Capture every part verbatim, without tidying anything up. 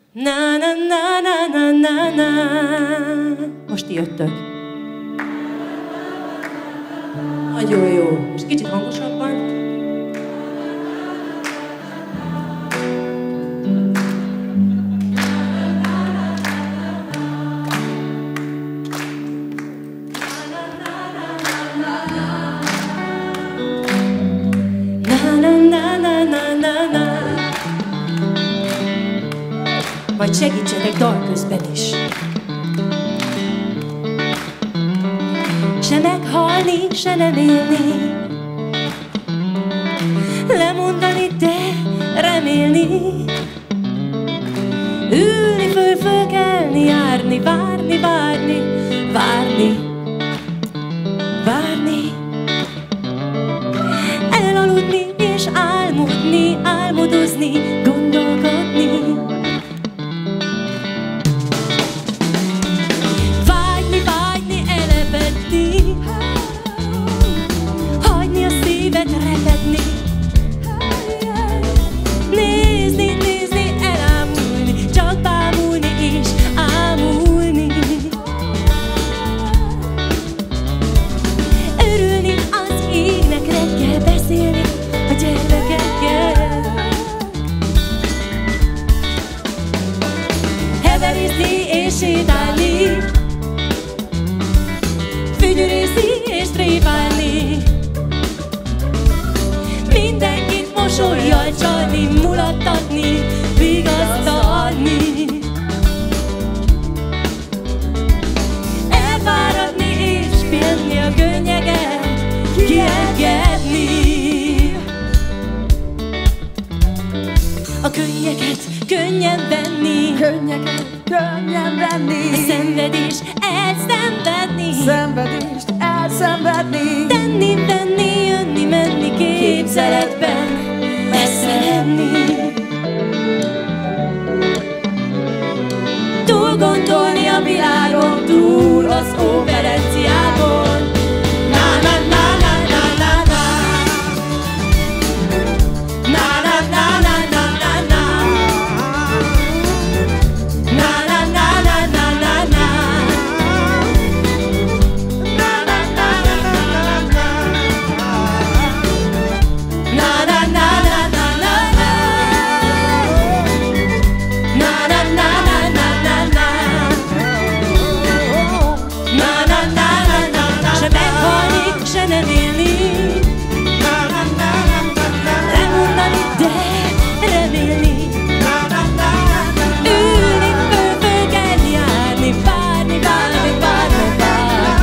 Na na na na na na na. Most ti jöttök. Nagyon jó. Most kicsit hangosabban. Majd segítsetek dal közben is. Se meghalni, se nem élni, lemondani, de remélni, ülni, föl, fölkelni, járni, várni, várni, várni, várni, elaludni és álmodni, álmodozni, gondolkodni. Hagyni a szívet repedni, nézni, nézni, elámulni, csak bámulni és ámulni. Örülni az égnek, reggel beszélni a gyermekekkel, heverészni és sétálni, fügyörészni és tréfálni, mindenkit mosollyal csalni, mulattatni, vigasztalni, elfáradni és pihenni a könnyeket, kiengedni. A könnyeket könnyen venni, Könnyeket könnyen venni, a szenvedés elszenvedni, szenvedést elszenvedni, tenni, venni, jönni, menni, képzeletben megszeretni, túl gondolni a világon, túl az operenciágon. Na na na na na na na, na na na na na na na, na na na na na na na, na na na na na na na. Se meghalni, se nem élni, lemondani, de remélni, ülni, föl, fölkelni, járni, várni, várni, várni, várni,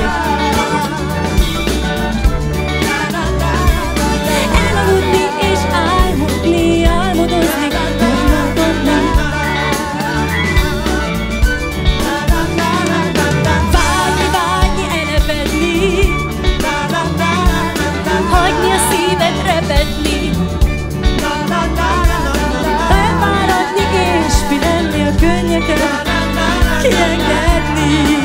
elaludni és álmodni, álmodozni, gondolkodni, vágyni, vágyni, elepedni, hagyni a szívet repedni, elfáradni és pihenni a könnyeket, kiengedni,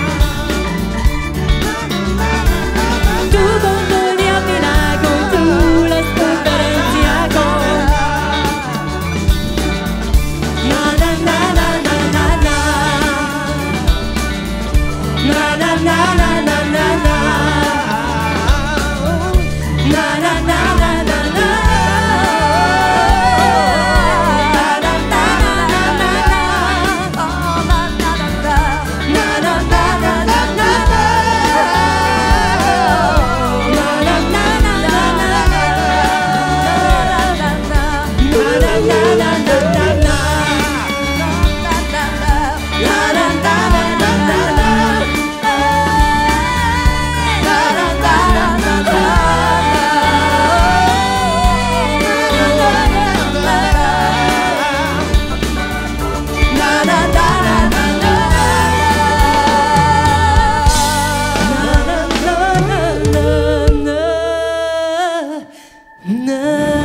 túl gondolni a világon, túl az konferenciákon. Na na na na na na na, na na na na na na na, na na na na na na, na na na na na na, na